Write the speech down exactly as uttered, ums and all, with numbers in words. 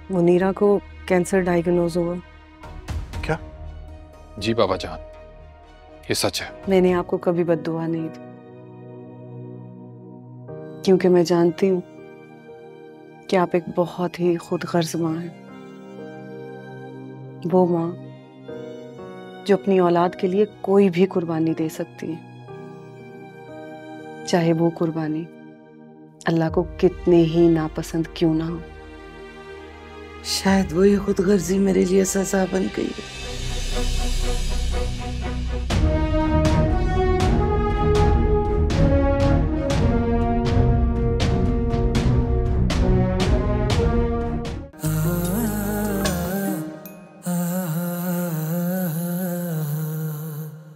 मुनीरा को cancer diagnose हुआ। क्या? जी बाबा जान, ये सच है। मैंने आपको कभी बद्दुआ नहीं दी, क्योंकि मैं जानती हूँ कि आप एक बहुत ही खुदगर्ज माँ हैं। वो माँ जो अपनी औलाद के लिए कोई भी कुर्बानी दे सकती है, चाहे वो कुर्बानी अल्लाह को कितने ही नापसंद क्यों ना हो। शायद वही खुदगर्जी मेरे लिए सजा बन गई है।